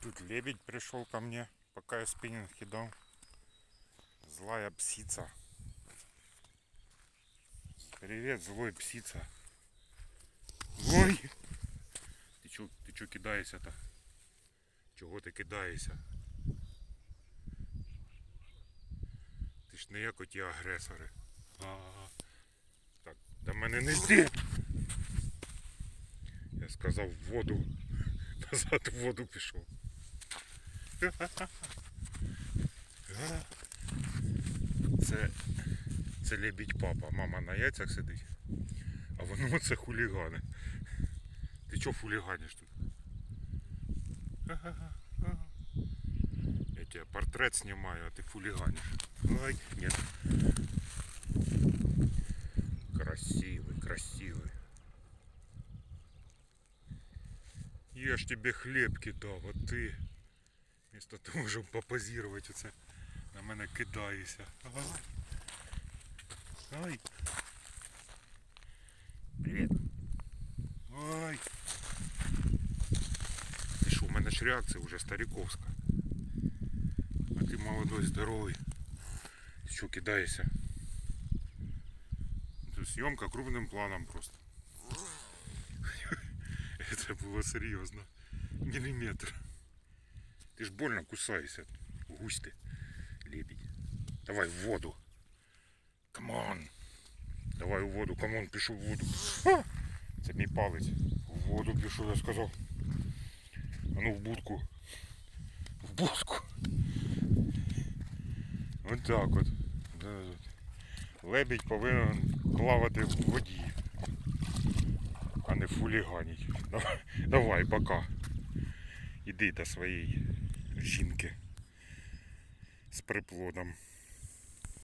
Тут лебедь пришел ко мне, пока я спиннинг кидал. Злая псица. Привет, злой псица. Ой! Ты чё кидаешься-то? Чого ти кидаєшся? Ти ж не як оті агресори. Так, до мене не йди! Я сказав в воду. Назад в воду пішов. Це лебідь папа. Мама на яйцях сидить. А воно це хулігани. Ти чого хуліганиш тут? Я тебе портрет снимаю, а ты хулиганишь. Ой, нет. Красивый, красивый. Я ж тебе хлеб кидав, а ты вместо того, щоб попозировать оце, на мене кидаєшся. Ой. Привет. Ой. Ти що, у мене ж реакція вже стариковська. А ты молодой, здоровый. Ты что кидаешься? Это съемка крупным планом просто. Это было серьезно. Миллиметр. Ты ж больно кусаешься. Гусь ты, лебедь. Давай в воду. Камон. Давай в воду. Камон, пішов в воду. Це мій палець. В воду пішов, я сказав. А ну в будку. В будку. Ось так от. Лебідь повинен плавати в воді, а не фуліганить. Давай, пока. Іди до своєї жінки з приплодом.